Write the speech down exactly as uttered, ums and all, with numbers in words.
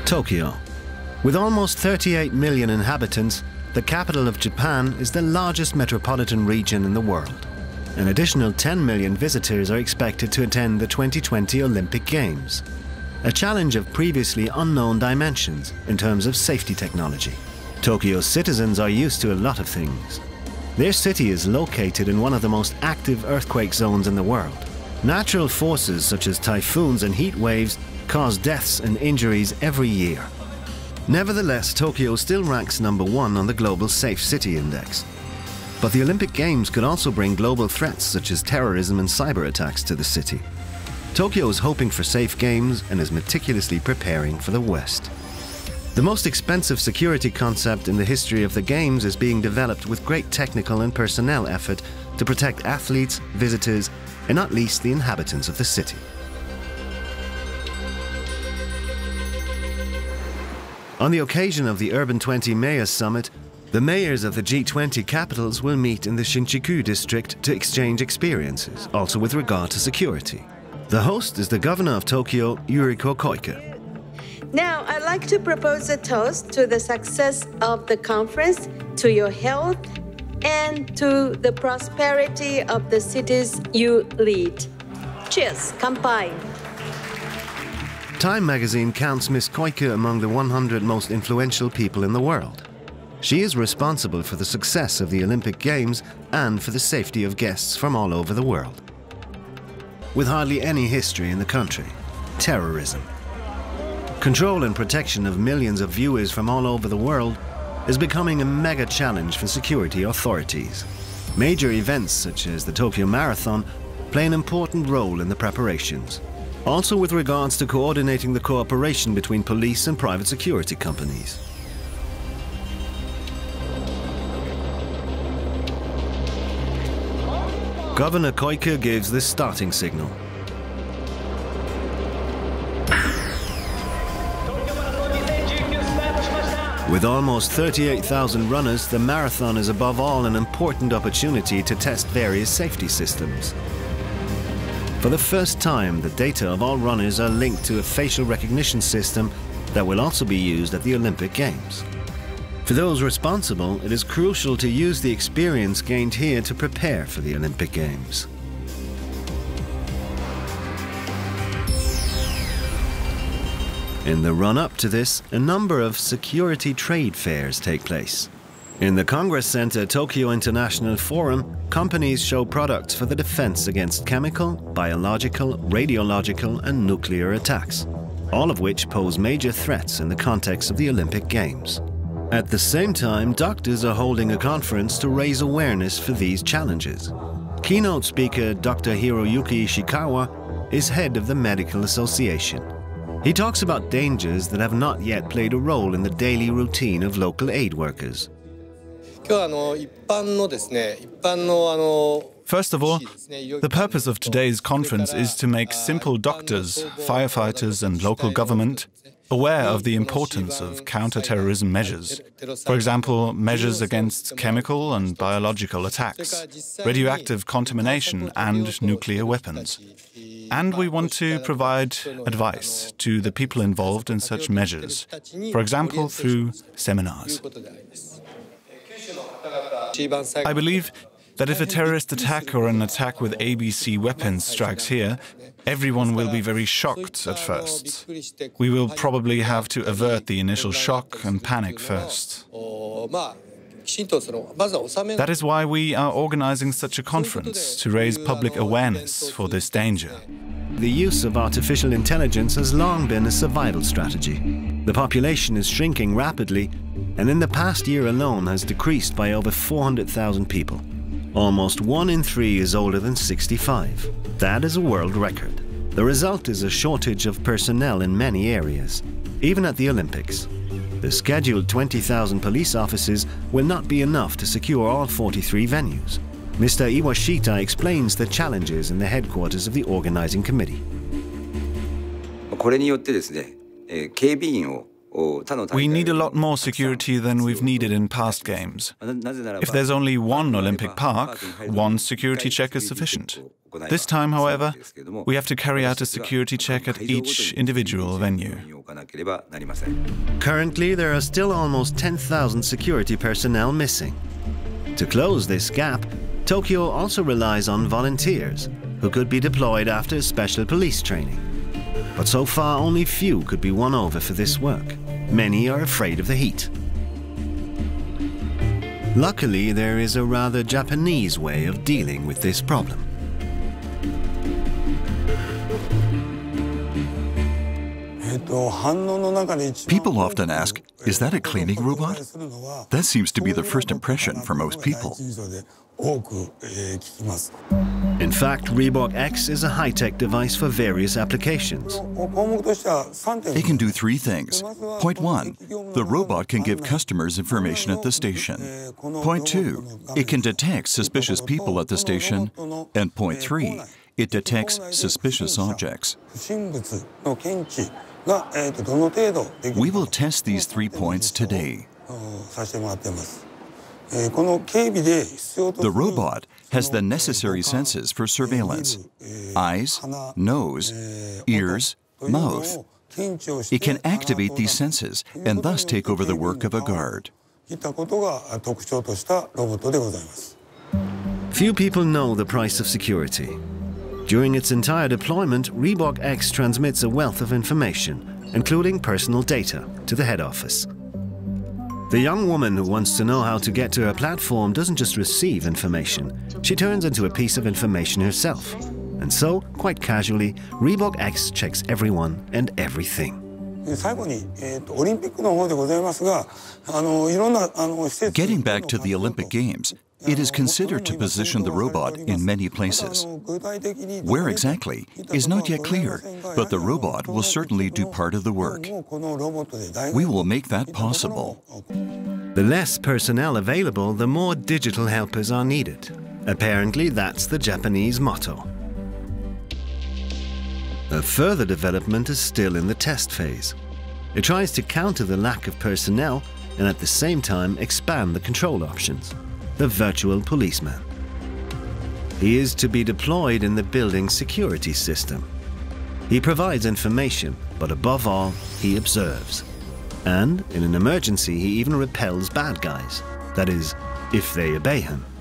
Tokyo. With almost thirty-eight million inhabitants, the capital of Japan is the largest metropolitan region in the world. An additional ten million visitors are expected to attend the twenty twenty Olympic Games, a challenge of previously unknown dimensions in terms of safety technology. Tokyo's citizens are used to a lot of things. Their city is located in one of the most active earthquake zones in the world. Natural forces such as typhoons and heat waves cause deaths and injuries every year. Nevertheless, Tokyo still ranks number one on the Global Safe City Index. But the Olympic Games could also bring global threats such as terrorism and cyber attacks to the city. Tokyo is hoping for safe games and is meticulously preparing for the West. The most expensive security concept in the history of the Games is being developed with great technical and personnel effort to protect athletes, visitors, and not least the inhabitants of the city. On the occasion of the Urban twenty Mayors Summit, the mayors of the G twenty capitals will meet in the Shinjuku district to exchange experiences, also with regard to security. The host is the governor of Tokyo, Yuriko Koike. Now, I'd like to propose a toast to the success of the conference, to your health, and to the prosperity of the cities you lead. Cheers, kanpai. Time magazine counts Miss Koike among the one hundred most influential people in the world. She is responsible for the success of the Olympic Games and for the safety of guests from all over the world. With hardly any history in the country, terrorism. Control and protection of millions of viewers from all over the world is becoming a mega challenge for security authorities. Major events such as the Tokyo Marathon play an important role in the preparations. Also with regards to coordinating the cooperation between police and private security companies. Governor Koike gives the starting signal. With almost thirty-eight thousand runners, the marathon is above all an important opportunity to test various safety systems. For the first time, the data of all runners are linked to a facial recognition system that will also be used at the Olympic Games. For those responsible, it is crucial to use the experience gained here to prepare for the Olympic Games. In the run-up to this, a number of security trade fairs take place. In the Congress Center Tokyo International Forum, companies show products for the defense against chemical, biological, radiological, and nuclear attacks, all of which pose major threats in the context of the Olympic Games. At the same time, doctors are holding a conference to raise awareness for these challenges. Keynote speaker Doctor Hiroyuki Ishikawa is head of the Medical Association. He talks about dangers that have not yet played a role in the daily routine of local aid workers. First of all, the purpose of today's conference is to make simple doctors, firefighters and local government aware of the importance of counter-terrorism measures. For example, measures against chemical and biological attacks, radioactive contamination and nuclear weapons. And we want to provide advice to the people involved in such measures, for example, through seminars. I believe that if a terrorist attack or an attack with A B C weapons strikes here, everyone will be very shocked at first. We will probably have to avert the initial shock and panic first. That is why we are organizing such a conference, to raise public awareness for this danger. The use of artificial intelligence has long been a survival strategy. The population is shrinking rapidly, and in the past year alone has decreased by over four hundred thousand people. Almost one in three is older than sixty-five. That is a world record. The result is a shortage of personnel in many areas, even at the Olympics. The scheduled twenty thousand police officers will not be enough to secure all forty-three venues. Mister Iwashita explains the challenges in the headquarters of the organizing committee. We need a lot more security than we've needed in past games. If there's only one Olympic park, one security check is sufficient. This time, however, we have to carry out a security check at each individual venue. Currently, there are still almost ten thousand security personnel missing. To close this gap, Tokyo also relies on volunteers, who could be deployed after special police training. But so far, only few could be won over for this work. Many are afraid of the heat. Luckily, there is a rather Japanese way of dealing with this problem. People often ask, is that a cleaning robot? That seems to be the first impression for most people. In fact, Reebok X is a high-tech device for various applications. It can do three things. Point one, the robot can give customers information at the station. Point two, it can detect suspicious people at the station. And point three, it detects suspicious objects. We will test these three points today. The robot has the necessary senses for surveillance: eyes, nose, ears, mouth. It can activate these senses and thus take over the work of a guard. Few people know the price of security. During its entire deployment, Reebok X transmits a wealth of information, including personal data, to the head office. The young woman who wants to know how to get to her platform doesn't just receive information, she turns into a piece of information herself. And so, quite casually, Reebok X checks everyone and everything. Getting back to the Olympic Games, it is considered to position the robot in many places. Where exactly is not yet clear, but the robot will certainly do part of the work. We will make that possible. The less personnel available, the more digital helpers are needed. Apparently, that's the Japanese motto. A further development is still in the test phase. It tries to counter the lack of personnel and at the same time expand the control options. The virtual policeman. He is to be deployed in the building's security system. He provides information, but above all, he observes. And in an emergency, he even repels bad guys. That is, if they obey him.